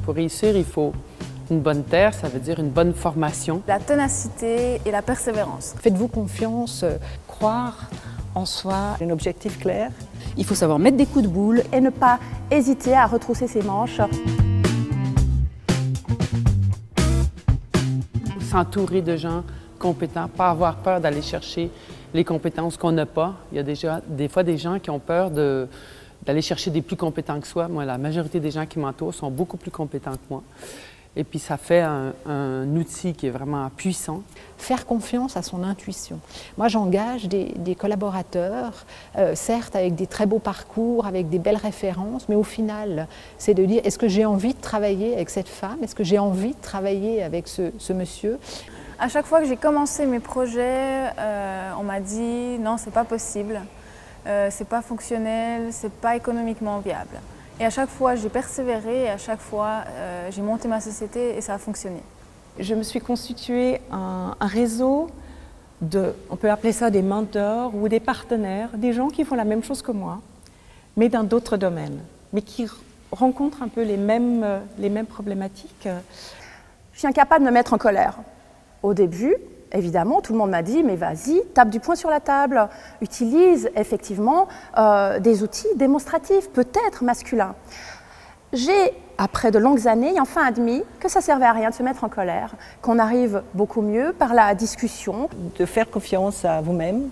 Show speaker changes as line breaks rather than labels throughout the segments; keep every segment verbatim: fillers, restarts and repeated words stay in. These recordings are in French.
Pour réussir, il faut une bonne terre, ça veut dire une bonne formation.
La ténacité et la persévérance.
Faites-vous confiance, croire en soi.
Un objectif clair.
Il faut savoir mettre des coups de boule.
Et ne pas hésiter à retrousser ses manches.
S'entourer de gens compétents, pas avoir peur d'aller chercher les compétences qu'on n'a pas. Il y a déjà des fois des gens qui ont peur de, d'aller chercher des plus compétents que soi. Moi, la majorité des gens qui m'entourent sont beaucoup plus compétents que moi. Et puis ça fait un, un outil qui est vraiment puissant.
Faire confiance à son intuition. Moi, j'engage des, des collaborateurs, euh, certes avec des très beaux parcours, avec des belles références, mais au final, c'est de dire, est-ce que j'ai envie de travailler avec cette femme? Est-ce que j'ai envie de travailler avec ce, ce monsieur?
À chaque fois que j'ai commencé mes projets, euh, on m'a dit, non, c'est pas possible, euh, c'est pas fonctionnel, c'est pas économiquement viable. Et à chaque fois, j'ai persévéré et à chaque fois, euh, j'ai monté ma société et ça a fonctionné.
Je me suis constitué un, un réseau de, on peut appeler ça des mentors ou des partenaires, des gens qui font la même chose que moi, mais dans d'autres domaines, mais qui rencontrent un peu les mêmes, les mêmes problématiques.
Je suis incapable de me mettre en colère. Au début, évidemment, tout le monde m'a dit « mais vas-y, tape du poing sur la table, utilise effectivement euh, des outils démonstratifs, peut-être masculins ». J'ai, après de longues années, enfin admis que ça ne servait à rien de se mettre en colère, qu'on arrive beaucoup mieux par la discussion.
De faire confiance à vous-même,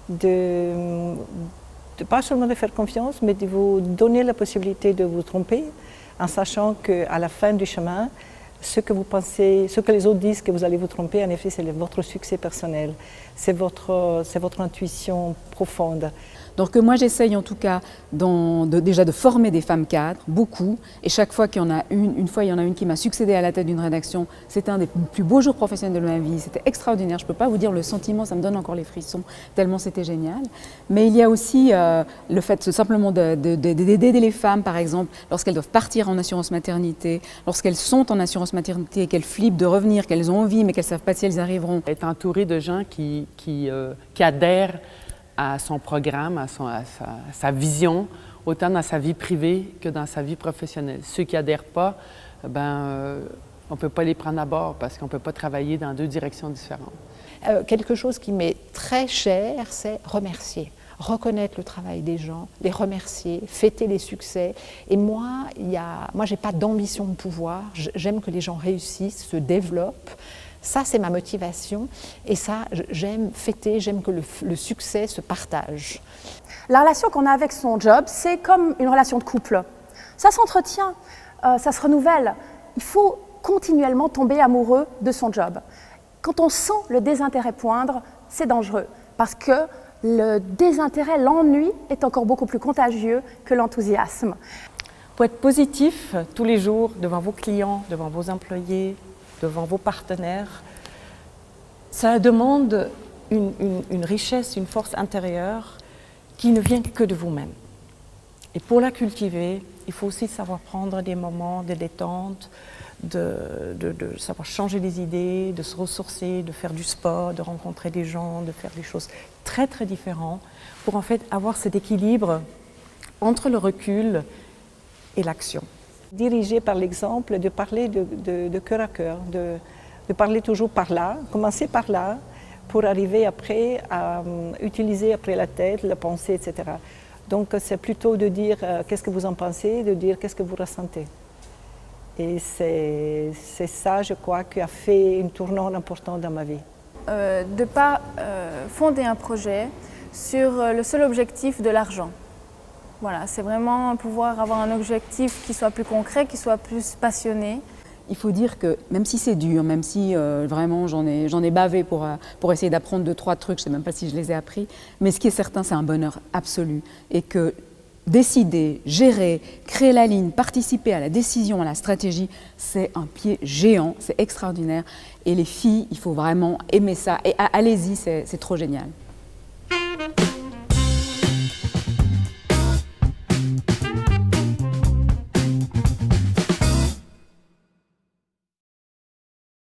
de, de pas seulement de faire confiance, mais de vous donner la possibilité de vous tromper, en sachant qu'à la fin du chemin, ce que vous pensez, ce que les autres disent que vous allez vous tromper, en effet, c'est votre succès personnel, c'est votre, c'est votre intuition profonde.
Donc moi j'essaye en tout cas dans, de, déjà de former des femmes cadres, beaucoup, et chaque fois qu'il y en a une, une fois il y en a une qui m'a succédé à la tête d'une rédaction, c'était un des plus beaux jours professionnels de ma vie, c'était extraordinaire, je ne peux pas vous dire le sentiment, ça me donne encore les frissons, tellement c'était génial. Mais il y a aussi euh, le fait simplement d'aider de, de, de, les femmes, par exemple, lorsqu'elles doivent partir en assurance maternité, lorsqu'elles sont en assurance maternité et qu'elles flippent de revenir, qu'elles ont envie mais qu'elles ne savent pas si elles arriveront.
Être entourée de gens qui, qui, euh, qui adhèrent à son programme, à, son, à, sa, à sa vision, autant dans sa vie privée que dans sa vie professionnelle. Ceux qui n'adhèrent pas, ben, euh, on ne peut pas les prendre à bord parce qu'on ne peut pas travailler dans deux directions différentes.
Euh, quelque chose qui m'est très cher, c'est remercier. Reconnaître le travail des gens, les remercier, fêter les succès. Et moi, il y a, moi, je n'ai pas d'ambition de pouvoir. J'aime que les gens réussissent, se développent. Ça, c'est ma motivation et ça, j'aime fêter, j'aime que le, le succès se partage.
La relation qu'on a avec son job, c'est comme une relation de couple. Ça s'entretient, euh, ça se renouvelle. Il faut continuellement tomber amoureux de son job. Quand on sent le désintérêt poindre, c'est dangereux parce que le désintérêt, l'ennui est encore beaucoup plus contagieux que l'enthousiasme.
Pour être positif tous les jours devant vos clients, devant vos employés, devant vos partenaires, ça demande une, une, une richesse, une force intérieure qui ne vient que de vous-même. Et pour la cultiver, il faut aussi savoir prendre des moments de détente, de, de, de savoir changer des idées, de se ressourcer, de faire du sport, de rencontrer des gens, de faire des choses très très différentes pour en fait avoir cet équilibre entre le recul et l'action.
Diriger par l'exemple, de parler de, de, de cœur à cœur, de, de parler toujours par là, commencer par là, pour arriver après à um, utiliser après la tête, la pensée, et cetera. Donc c'est plutôt de dire euh, qu'est-ce que vous en pensez, de dire qu'est-ce que vous ressentez. Et c'est ça, je crois, qui a fait une tournure importante dans ma vie.
Euh, de ne pas euh, fonder un projet sur le seul objectif de l'argent. Voilà, c'est vraiment pouvoir avoir un objectif qui soit plus concret, qui soit plus passionné.
Il faut dire que même si c'est dur, même si euh, vraiment j'en ai, j'en ai bavé pour, euh, pour essayer d'apprendre deux, trois trucs, je ne sais même pas si je les ai appris, mais ce qui est certain, c'est un bonheur absolu. Et que décider, gérer, créer la ligne, participer à la décision, à la stratégie, c'est un pied géant, c'est extraordinaire. Et les filles, il faut vraiment aimer ça. Et allez-y, c'est trop génial.